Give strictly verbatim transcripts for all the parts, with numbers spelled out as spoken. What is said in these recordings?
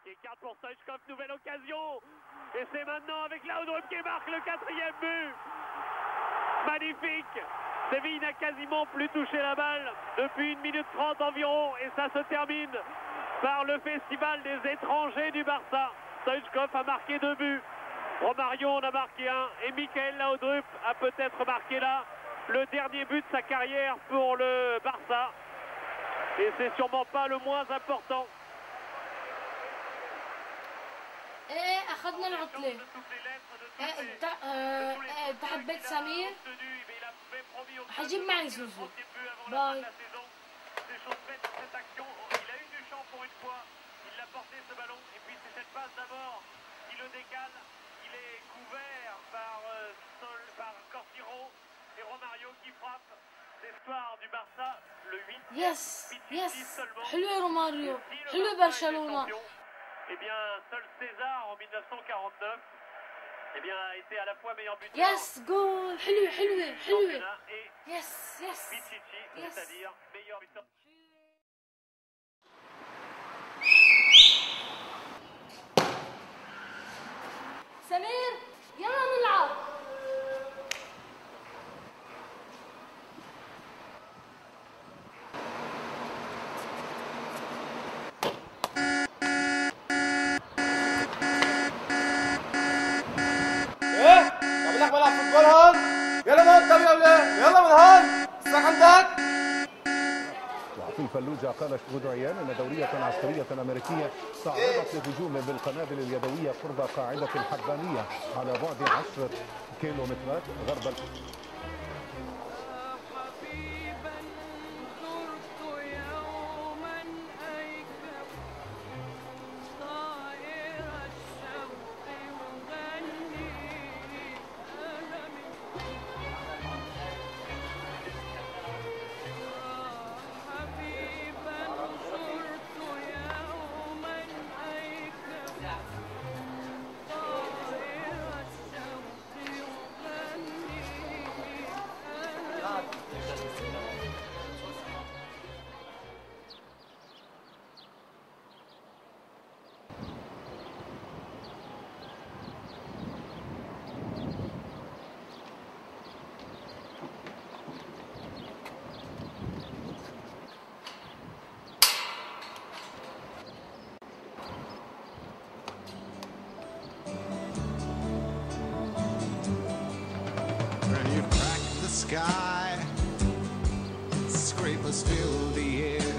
qui écarte pour Stoichkov, nouvelle occasion. Et c'est maintenant avec Laudrup qui marque le quatrième but. Magnifique. Séville n'a quasiment plus touché la balle depuis une minute trente environ. Et ça se termine par le festival des étrangers du Barça. Stoichkov a marqué deux buts. Romario en a marqué un. Et Michael Laudrup a peut-être marqué là le dernier but de sa carrière pour le Barça. Et c'est sûrement pas le moins important. ايه اخذنا العطلة. ايه انت ايه انت حبيت سمير؟ حجيب معي زوزو. باي. يس يس حلو روماريو حلو برشلونة. Eh bien, seul César en mille neuf cent quarante-neuf eh bien, a été à la fois meilleur buteur. Yes, goal حلو حلوة حلوة. Yes, yes. Yes. C'est-à-dire meilleur buteur. سمير يلا نلعب. بلعب فوتبول هون. يلا نقعد طب يا ولاد يلا من هون الساعة عندك. وفي الفلوجة قالت غدويان أن دورية عسكرية أمريكية تعرضت لهجوم بالقنابل اليدوية قرب قاعدة الحبانية على بعد عشرة كيلومترات غرب sky, scrapers fill the air.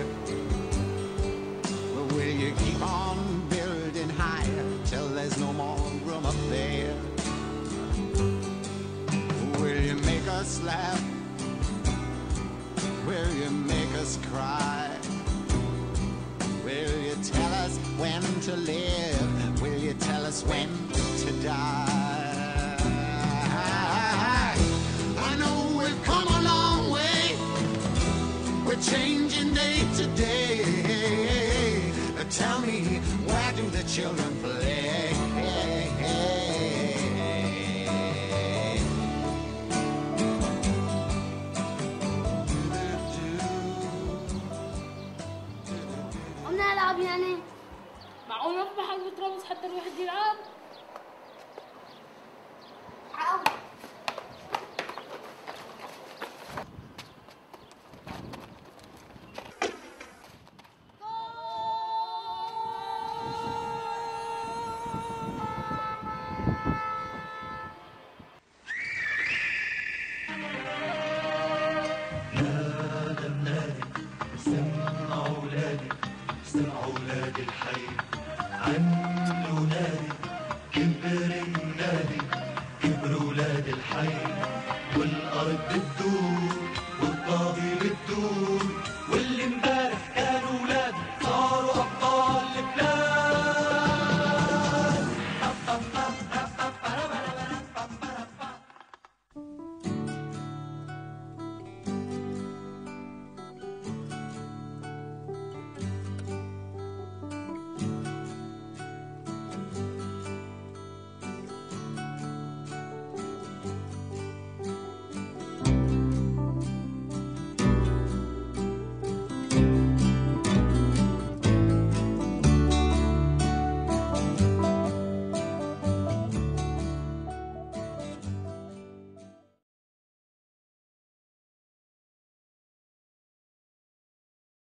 But will you keep on building higher till there's no more room up there? Will you make us laugh? Will you make us cry? Will you tell us when to live? Will you tell us when to die? Changing day to day. Tell me, where do the children play? قمنا نلعب يعني. معقول نروح حق ترابلس حتى الواحد يلعب؟ حاول. استمعوا ولادي الحي عملوا نادي كبر النادي كبر ولاد الحي والأرض بتدور والطاغي بتدور